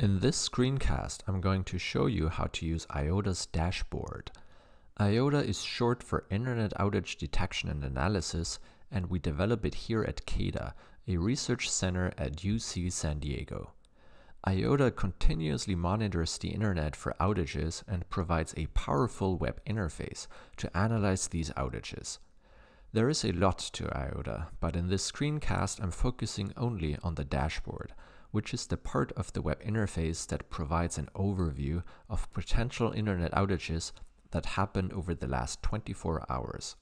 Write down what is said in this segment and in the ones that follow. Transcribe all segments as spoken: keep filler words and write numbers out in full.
In this screencast, I'm going to show you how to use IODA's Dashboard. IODA is short for Internet Outage Detection and Analysis, and we develop it here at CAIDA, a research center at U C San Diego. IODA continuously monitors the Internet for outages and provides a powerful web interface to analyze these outages. There is a lot to IODA, but in this screencast I'm focusing only on the dashboard, which is the part of the web interface that provides an overview of potential internet outages that happened over the last twenty-four hours.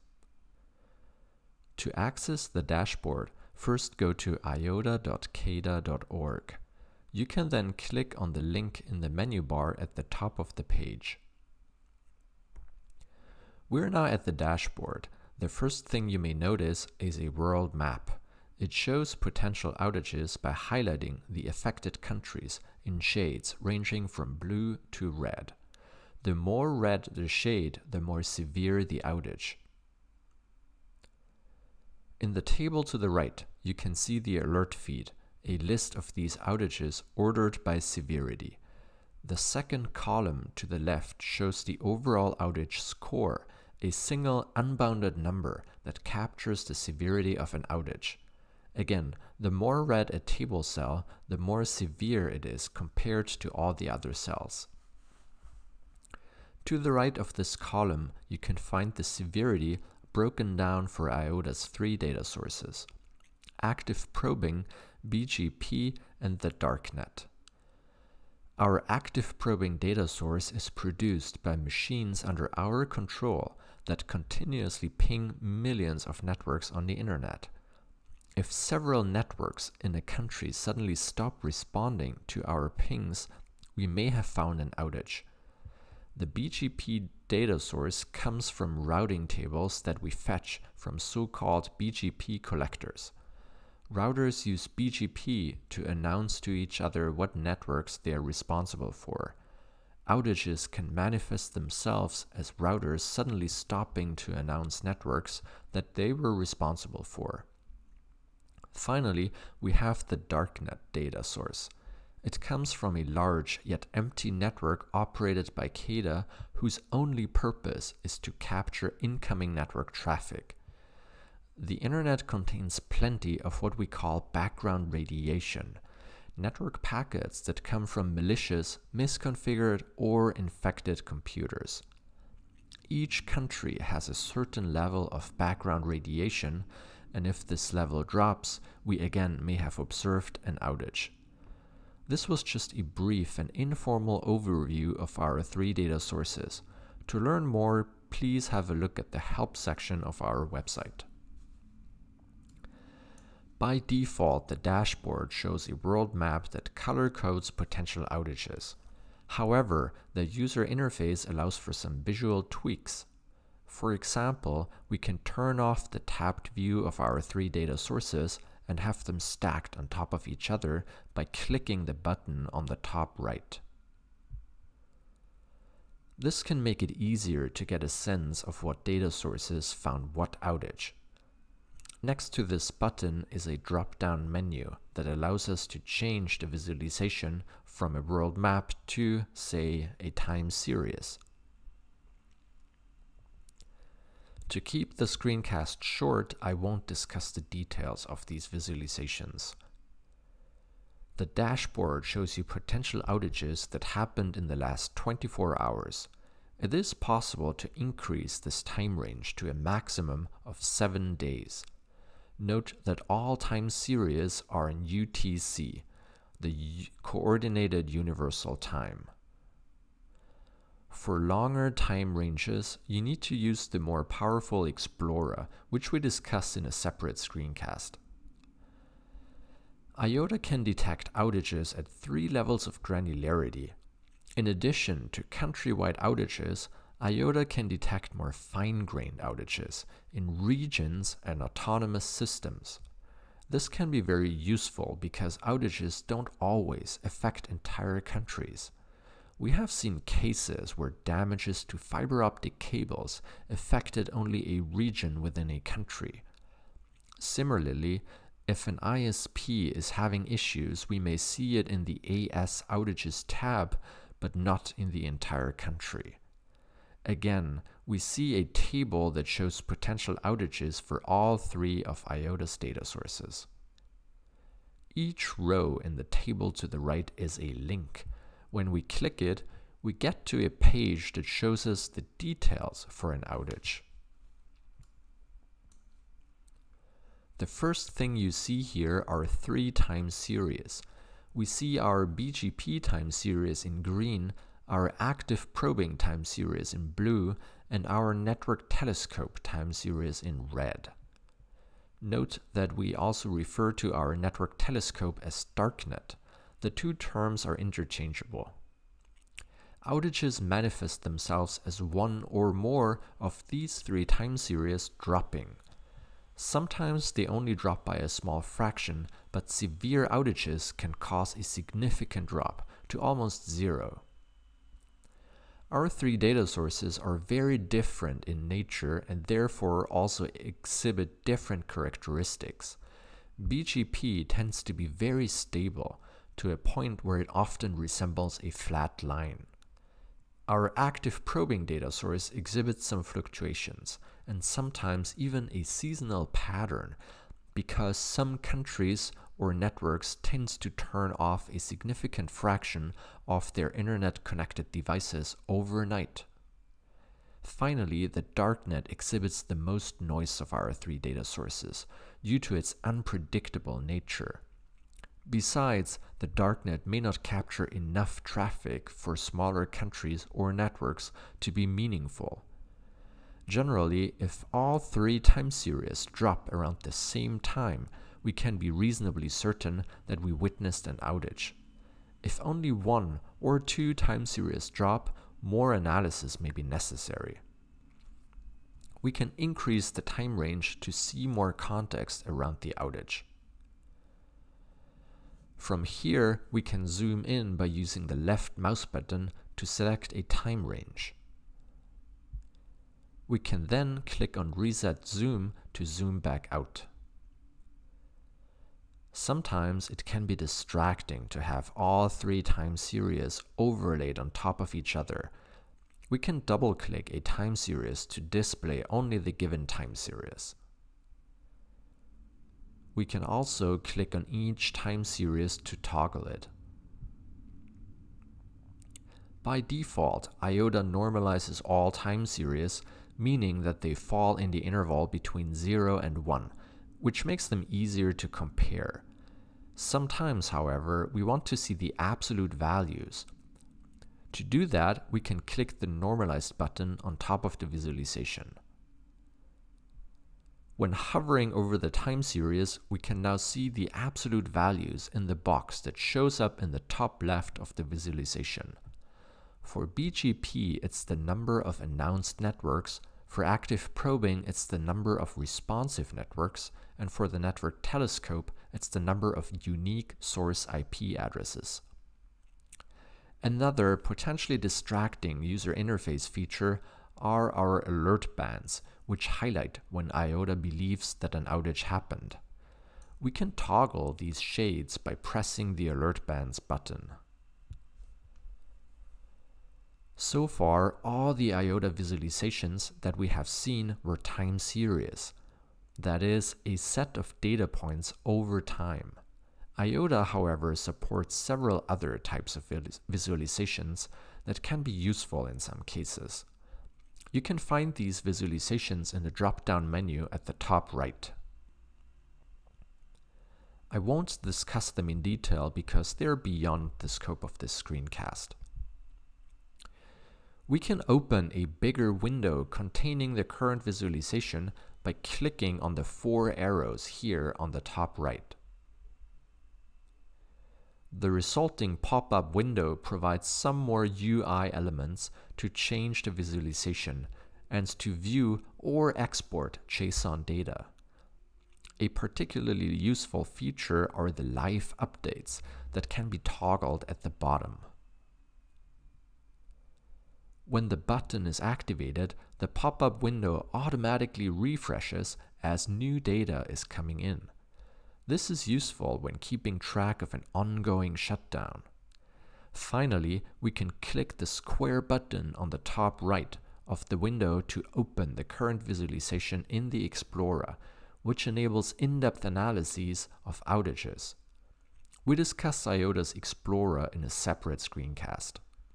To access the dashboard, first go to I O D A dot caida dot org. You can then click on the link in the menu bar at the top of the page. We're now at the dashboard. The first thing you may notice is a world map. It shows potential outages by highlighting the affected countries in shades ranging from blue to red. The more red the shade, the more severe the outage. In the table to the right, you can see the alert feed, a list of these outages ordered by severity. The second column to the left shows the overall outage score, a single unbounded number that captures the severity of an outage. Again, the more red a table cell, the more severe it is compared to all the other cells. To the right of this column, you can find the severity broken down for IODA's three data sources: active probing, B G P, and the darknet. Our active probing data source is produced by machines under our control that continuously ping millions of networks on the internet. If several networks in a country suddenly stop responding to our pings, we may have found an outage. The B G P data source comes from routing tables that we fetch from so-called B G P collectors. Routers use B G P to announce to each other what networks they are responsible for. Outages can manifest themselves as routers suddenly stopping to announce networks that they were responsible for. Finally, we have the darknet data source. It comes from a large yet empty network operated by CAIDA, whose only purpose is to capture incoming network traffic. The internet contains plenty of what we call background radiation, network packets that come from malicious, misconfigured, or infected computers. Each country has a certain level of background radiation, and if this level drops, we again may have observed an outage. This was just a brief and informal overview of our three data sources. To learn more, please have a look at the help section of our website. By default, the dashboard shows a world map that color codes potential outages. However, the user interface allows for some visual tweaks. For example, we can turn off the tabbed view of our three data sources and have them stacked on top of each other by clicking the button on the top right. This can make it easier to get a sense of what data sources found what outage. Next to this button is a drop-down menu that allows us to change the visualization from a world map to, say, a time series. To keep the screencast short, I won't discuss the details of these visualizations. The dashboard shows you potential outages that happened in the last twenty-four hours. It is possible to increase this time range to a maximum of seven days. Note that all time series are in U T C, the Coordinated Universal Time. For longer time ranges, you need to use the more powerful Explorer, which we discuss in a separate screencast. IODA can detect outages at three levels of granularity. In addition to countrywide outages, IODA can detect more fine-grained outages in regions and autonomous systems. This can be very useful because outages don't always affect entire countries. We have seen cases where damages to fiber optic cables affected only a region within a country. Similarly, If an I S P is having issues, we may see it in the A S outages tab, but not in the entire country. Again, we see a table that shows potential outages for all three of IODA's data sources. Each row in the table to the right is a link. When we click it, we get to a page that shows us the details for an outage. The first thing you see here are three time series. We see our B G P time series in green, our active probing time series in blue, and our network telescope time series in red. Note that we also refer to our network telescope as darknet. The two terms are interchangeable. Outages manifest themselves as one or more of these three time series dropping. Sometimes they only drop by a small fraction, but severe outages can cause a significant drop to almost zero. Our three data sources are very different in nature and therefore also exhibit different characteristics. B G P tends to be very stable to a point where it often resembles a flat line. Our active probing data source exhibits some fluctuations and sometimes even a seasonal pattern because some countries or networks tend to turn off a significant fraction of their internet-connected devices overnight. Finally, the darknet exhibits the most noise of our three data sources due to its unpredictable nature. Besides, the darknet may not capture enough traffic for smaller countries or networks to be meaningful. Generally, if all three time series drop around the same time, we can be reasonably certain that we witnessed an outage. If only one or two time series drop, more analysis may be necessary. We can increase the time range to see more context around the outage. From here, we can zoom in by using the left mouse button to select a time range. We can then click on Reset Zoom to zoom back out. Sometimes it can be distracting to have all three time series overlaid on top of each other. We can double-click a time series to display only the given time series. We can also click on each time series to toggle it. By default, IODA normalizes all time series, meaning that they fall in the interval between zero and one, which makes them easier to compare. Sometimes, however, we want to see the absolute values. To do that, we can click the Normalized button on top of the visualization. When hovering over the time series, we can now see the absolute values in the box that shows up in the top left of the visualization. For B G P, it's the number of announced networks. For active probing, it's the number of responsive networks, and for the network telescope, it's the number of unique source I P addresses. Another potentially distracting user interface feature are our alert bands, which highlight when IODA believes that an outage happened. We can toggle these shades by pressing the alert bands button. So far, all the IODA visualizations that we have seen were time series. That is, a set of data points over time. IODA, however, supports several other types of visualizations that can be useful in some cases. You can find these visualizations in the drop-down menu at the top right. I won't discuss them in detail because they're beyond the scope of this screencast. We can open a bigger window containing the current visualization by clicking on the four arrows here on the top right. The resulting pop-up window provides some more U I elements to change the visualization and to view or export JSON data. A particularly useful feature are the live updates that can be toggled at the bottom. When the button is activated, the pop-up window automatically refreshes as new data is coming in. This is useful when keeping track of an ongoing shutdown. Finally, we can click the square button on the top right of the window to open the current visualization in the Explorer, which enables in-depth analyses of outages. We discussed IODA's Explorer in a separate screencast.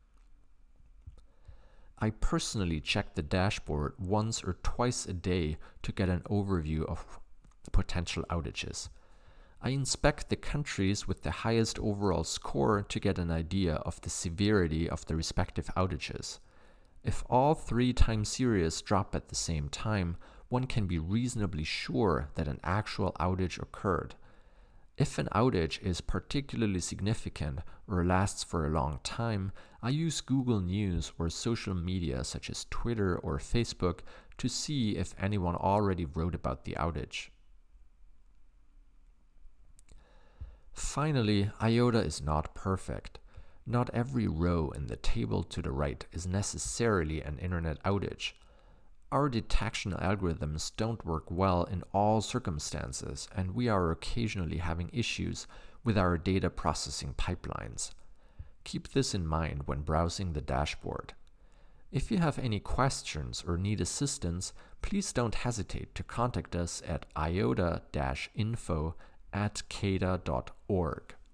I personally check the dashboard once or twice a day to get an overview of potential outages. I inspect the countries with the highest overall score to get an idea of the severity of the respective outages. If all three time series drop at the same time, one can be reasonably sure that an actual outage occurred. If an outage is particularly significant or lasts for a long time, I use Google News or social media such as Twitter or Facebook to see if anyone already wrote about the outage. Finally, IODA is not perfect. Not every row in the table to the right is necessarily an internet outage. Our detection algorithms don't work well in all circumstances, and we are occasionally having issues with our data processing pipelines. Keep this in mind when browsing the dashboard. If you have any questions or need assistance, please don't hesitate to contact us at I O D A info at caida dot org.